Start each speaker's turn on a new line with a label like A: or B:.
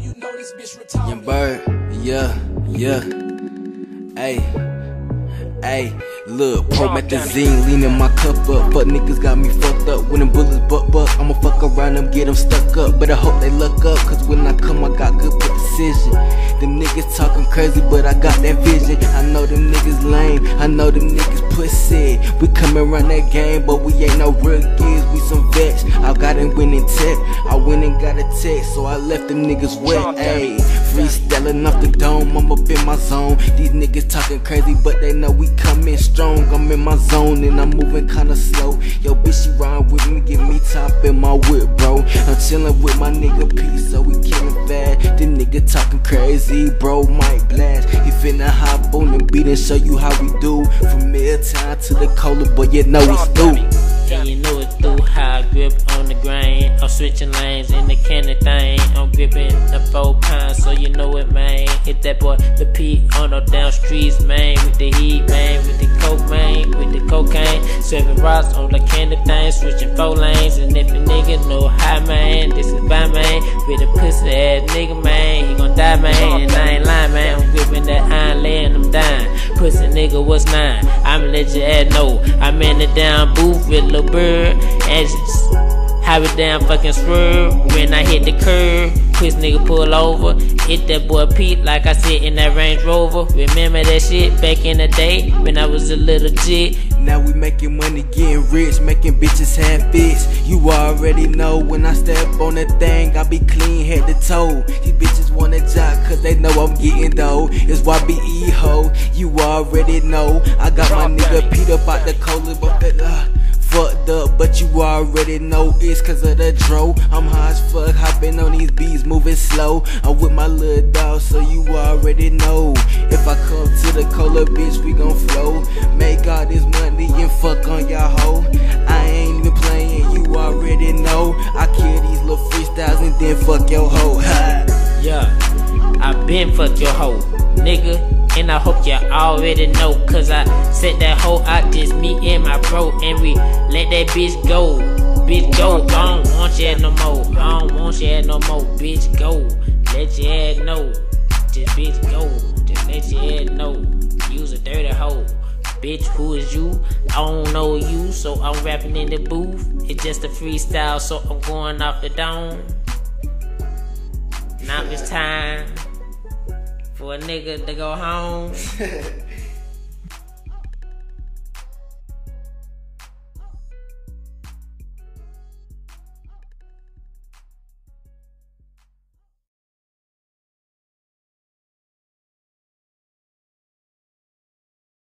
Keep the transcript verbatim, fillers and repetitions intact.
A: you know this bitch retarded.
B: Young Bird, yeah, yeah. Hey, hey, look, promethazine leaning my cup up. Fuck niggas got me fucked up. When them bullets buck buck, I'ma fuck around them, get them stuck up. But I hope they luck up, cause when I come, I got good precision. Them niggas talking crazy, but I got that vision. I know them niggas lame, I know them niggas pussy. We coming run that game, but we ain't no rookies, we some vets. I got them winning tech, I went and got a text, so I left them niggas wet. Ayy, freestyling off the dome, I'm up in my zone. These niggas talking crazy, but they know we coming strong. I'm in my zone and I'm moving kinda slow. Yo, bitch, she ride with me, give me top in my whip, bro. I'm chillin' with my nigga P, so we killin' fast. This nigga talking crazy, bro, might blast. He finna hop on the beat and show you how we do. From Milltown to the cola, but you know it's through.
C: And you know it's through how I grip on the grain. I'm switching lanes in the candy thing. I'm gripping the four pounds, so you know it, man. Hit that boy, the P on the down streets, man. With the heat, man. With the coke, man. With the cocaine. Serving rocks on the candy thing. Switching four lanes. And if a nigga know how, man, this is my man. With a pussy ass nigga, man. He gon' die, man. And I ain't lying, man. I'm gripping that iron, laying them down. Pussy nigga, what's nine? I'ma let your ass know. I'm in the down booth with Lil Bird, and just have it down fucking swerve. When I hit the curve, quick nigga pull over. Hit that boy Pete like I said in that Range Rover. Remember that shit back in the day when I was a little jit.
B: Now we making money, getting rich, making bitches have fits. You already know when I step on that thing, I be clean head to toe. These bitches wanna jock cause they know I'm getting dough. It's Y B E ho, you already know. I got my nigga Pete up out the cola, but that uh, fucked up, but you already know it's cause of the dro. I'm high as fuck, hopping on these beats, moving slow. I'm with my little dog, so you already know. If I come to the cola, bitch, we gon' flow. Make all this money and fuck on y'all hoe. I ain't even playing, you already know. I kill these little freestyles and then fuck your hoe.
C: Yeah, I been fuck your hoe, nigga. And I hope you already know, cause I set that hoe out, just me and my bro. And we let that bitch go, bitch go. I don't want you at no more, I don't want you at no more, bitch go. Let your head know, just bitch go. Just let your head know, you's a dirty hoe. Bitch, who is you? I don't know you, so I'm rapping in the booth. It's just a freestyle, so I'm going off the dome. Now it's time for a nigga to go home.